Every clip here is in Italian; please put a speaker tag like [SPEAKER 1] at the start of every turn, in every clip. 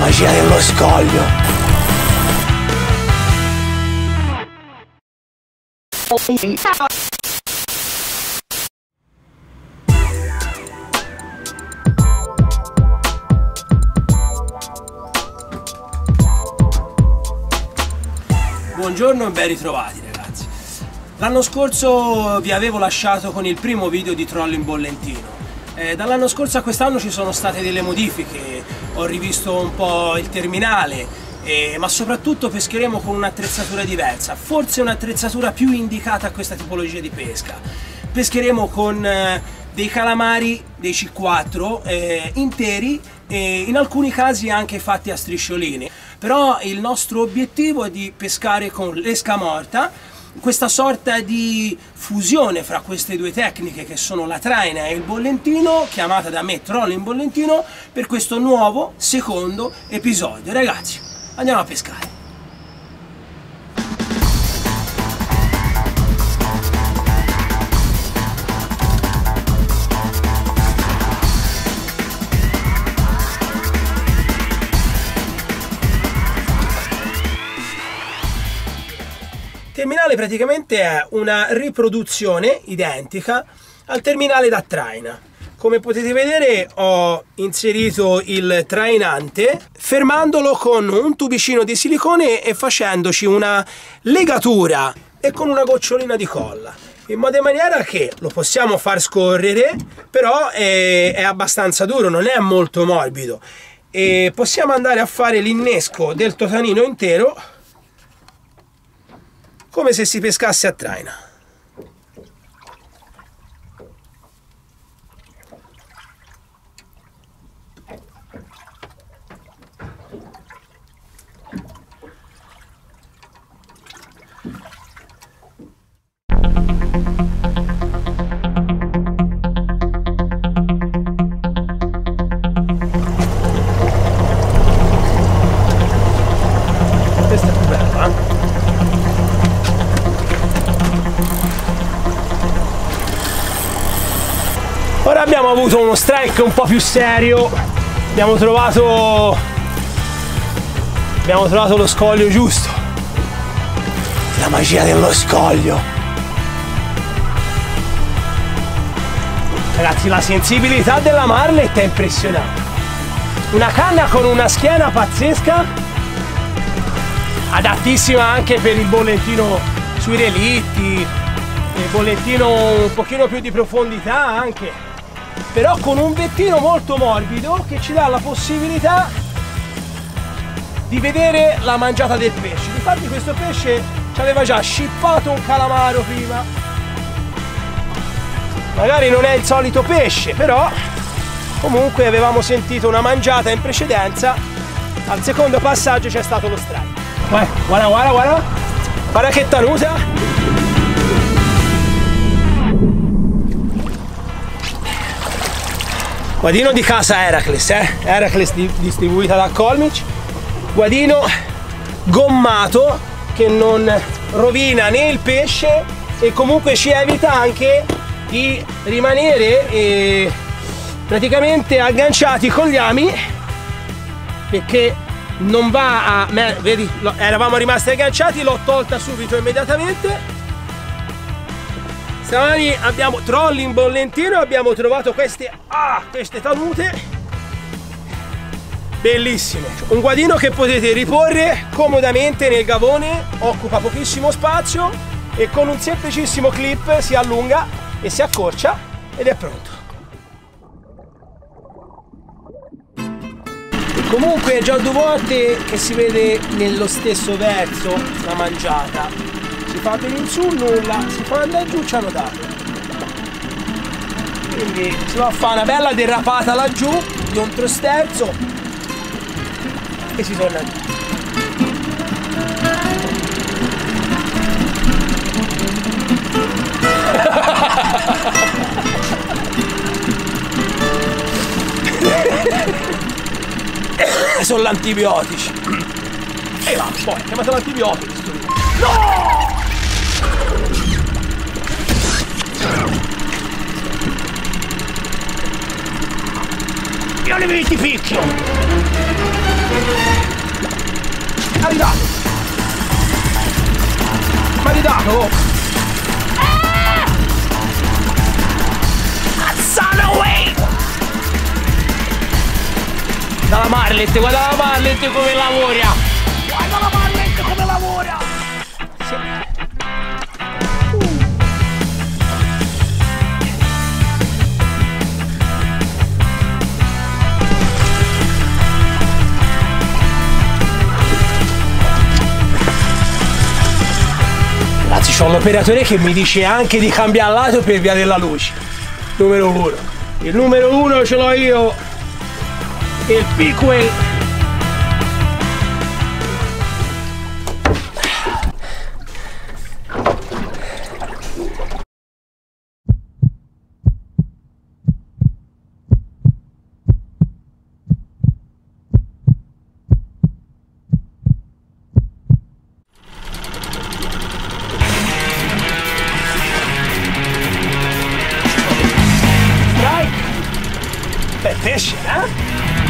[SPEAKER 1] magia dello scoglio.
[SPEAKER 2] Buongiorno e ben ritrovati ragazzi. L'anno scorso vi avevo lasciato con il primo video di Troll in Bollentino. Dall'anno scorso a quest'anno ci sono state delle modifiche, ho rivisto un po' il terminale, ma soprattutto pescheremo con un'attrezzatura diversa, forse un'attrezzatura più indicata a questa tipologia di pesca. Pescheremo con dei calamari, dei C4 interi e in alcuni casi anche fatti a strisciolini. Però il nostro obiettivo è di pescare con l'esca morta, questa sorta di fusione fra queste due tecniche che sono la traina e il bollentino, chiamata da me Troll in Bollentino, per questo nuovo secondo episodio. Ragazzi, andiamo a pescare. Il terminale praticamente è una riproduzione identica al terminale da traina. Come potete vedere ho inserito il trainante fermandolo con un tubicino di silicone e facendoci una legatura e con una gocciolina di colla, in modo e maniera che lo possiamo far scorrere, però è abbastanza duro, non è molto morbido, e possiamo andare a fare l'innesco del totanino intero come se si pescasse a traina. Questa è più bella, eh? Ora abbiamo avuto uno strike un po' più serio, abbiamo trovato lo scoglio giusto.
[SPEAKER 1] La magia dello scoglio.
[SPEAKER 2] Ragazzi, la sensibilità della marlet è impressionante. Una canna con una schiena pazzesca, adattissima anche per il bollentino sui relitti, il bollentino un pochino più di profondità anche. Però con un vettino molto morbido che ci dà la possibilità di vedere la mangiata del pesce. Difatti questo pesce ci aveva già scippato un calamaro prima. Magari non è il solito pesce, però comunque avevamo sentito una mangiata in precedenza. Al secondo passaggio c'è stato lo strike. Guarda, guarda, guarda, guarda che tanusa. Guadino di casa Heracles, Heracles distribuita da Colmic, guadino gommato che non rovina né il pesce e comunque ci evita anche di rimanere praticamente agganciati con gli ami, perché non va a... vedi, eravamo rimasti agganciati, l'ho tolta subito immediatamente. Stamani abbiamo Troll in Bollentino e abbiamo trovato queste tanute bellissime. Un guadino che potete riporre comodamente nel gavone, occupa pochissimo spazio e con un semplicissimo clip si allunga e si accorcia ed è pronto. E comunque è già 2 volte che si vede nello stesso verso la mangiata. Si fa venire in su nulla, si fa andare giù, ci hanno dato. Quindi si va a fare una bella derrapata laggiù di un trosterzo e si torna giù. Sono gli antibiotici. E va, poi, chiamate l'antibiotico. No! Io li vedi picchio! Oh. Dalla Marlet, guarda la Marlet come lavora! Guarda la Marlet come lavora! Sì. Ragazzi, c'ho l'operatore che mi dice anche di cambiare lato per via della luce. Numero 1. Il numero 1 ce l'ho io. Il Pickwell. Strike. Per pesce, eh?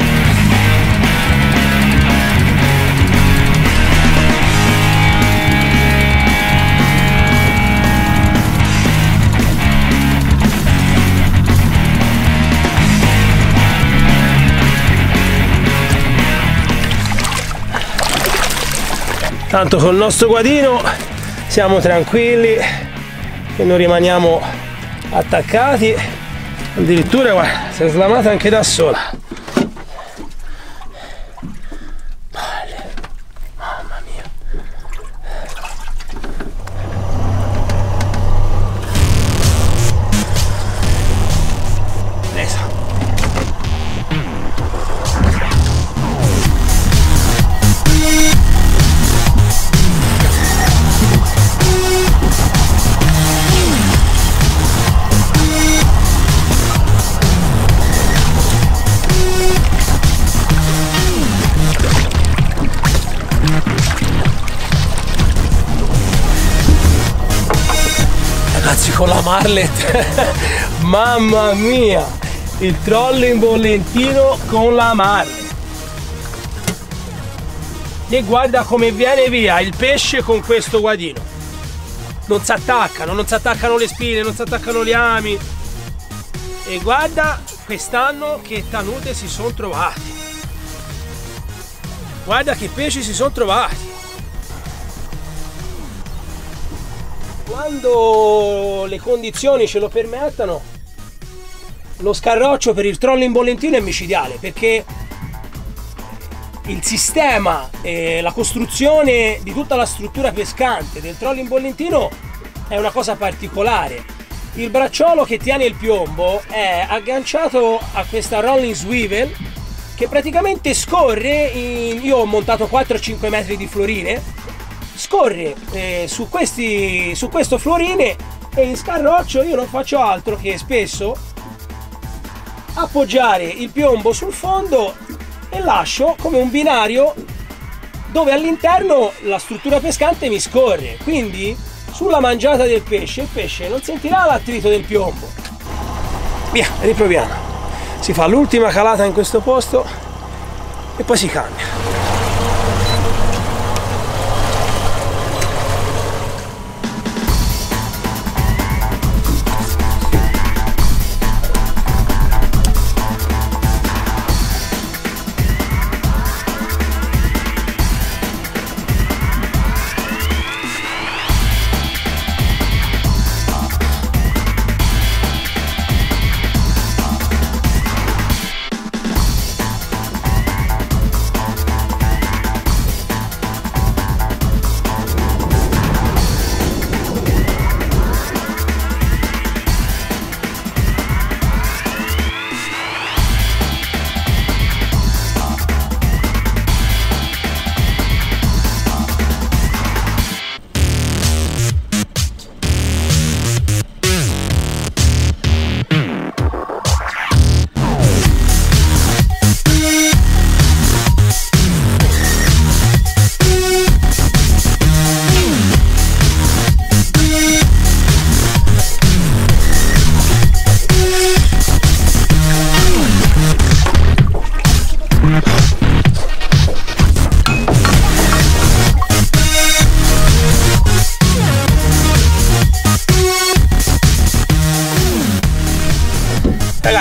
[SPEAKER 2] Tanto col nostro guadino siamo tranquilli e non rimaniamo attaccati. Addirittura guarda, si è slamata anche da sola. Mamma mia. Presa. Ragazzi, con la Marlet, mamma mia, il trolling bollentino con la Marlet. E guarda come viene via il pesce con questo guadino. Non si attaccano le spine, non si attaccano gli ami. E guarda quest'anno che tanute si sono trovati. Guarda che pesci si sono trovati. Quando le condizioni ce lo permettano, lo scarroccio per il trolling bollentino è micidiale, perché il sistema e la costruzione di tutta la struttura pescante del trolling bollentino è una cosa particolare. Il bracciolo che tiene il piombo è agganciato a questa rolling swivel che praticamente scorre io ho montato 4-5 metri di florine, scorre su questo florine, e in scarroccio io non faccio altro che spesso appoggiare il piombo sul fondo e lascio come un binario dove all'interno la struttura pescante mi scorre, quindi sulla mangiata del pesce il pesce non sentirà l'attrito del piombo. Via, riproviamo. Si fa l'ultima calata in questo posto e poi si cambia.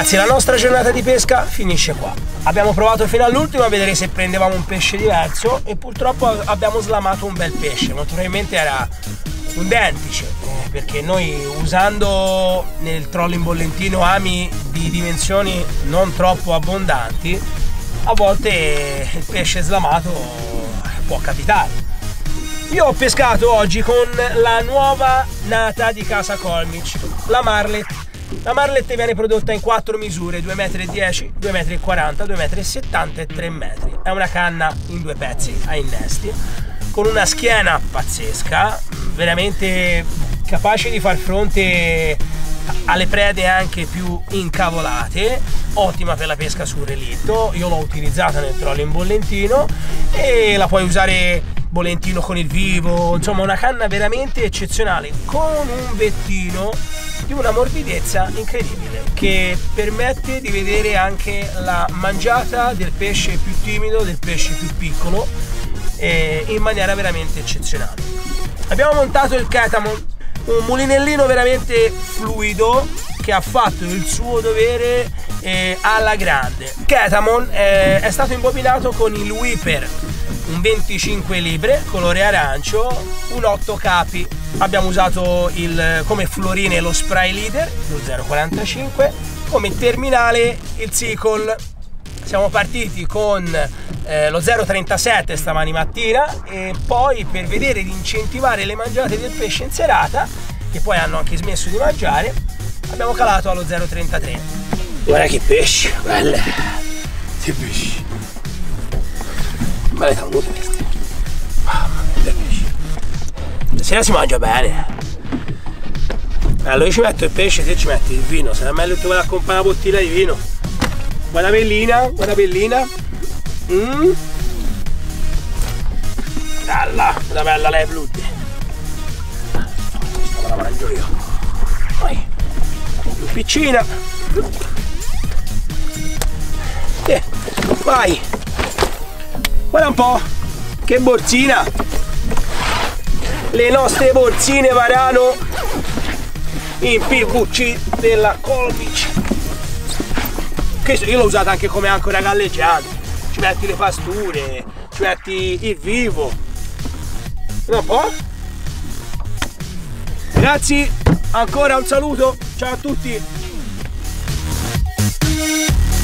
[SPEAKER 2] Ragazzi, la nostra giornata di pesca finisce qua. Abbiamo provato fino all'ultimo a vedere se prendevamo un pesce diverso e purtroppo abbiamo slamato un bel pesce, molto probabilmente era un dentice, perché noi usando nel trolling bollentino ami di dimensioni non troppo abbondanti, a volte il pesce slamato può capitare. Io ho pescato oggi con la nuova nata di Casa Colmic, la Marlet. La Marlet viene prodotta in 4 misure, 2,10 m, 2,40 m, 2,70 m e 3 metri. È una canna in 2 pezzi a innesti, con una schiena pazzesca, veramente capace di far fronte alle prede anche più incavolate, ottima per la pesca sul relitto. Io l'ho utilizzata nel trolling bollentino e la puoi usare bollentino con il vivo, insomma una canna veramente eccezionale, con un vettino di una morbidezza incredibile che permette di vedere anche la mangiata del pesce più timido, del pesce più piccolo, in maniera veramente eccezionale. Abbiamo montato il Ketamon, un mulinellino veramente fluido che ha fatto il suo dovere alla grande. Ketamon è stato imbobinato con il Whipper, un 25 libre colore arancio, un 8 capi. Abbiamo usato come florine lo spray leader, lo 0,45, come terminale il Seagull. Siamo partiti con lo 0,37 stamani mattina e poi, per vedere di incentivare le mangiate del pesce in serata, che poi hanno anche smesso di mangiare, abbiamo calato allo 0,33.
[SPEAKER 1] Guarda che pesce, belle. Che pesci. Belle tangute queste. Mamma mia, pesci. Stasera si mangia bene. Allora io ci metto il pesce, te ci metti il vino. Sarà meglio che tu vada a comprare una bottiglia di vino. Guarda bellina, guarda bellina. Guarda bella lei blood. Questa me la mangio io. Vai. Più piccina. Vai. Guarda un po', che borsina. Le nostre borsine Varano in PVC della Colmic. Io l'ho usata anche come ancora galleggiante. Ci metti le pasture, ci metti il vivo. Un po'. Ragazzi, ancora un saluto. Ciao a tutti.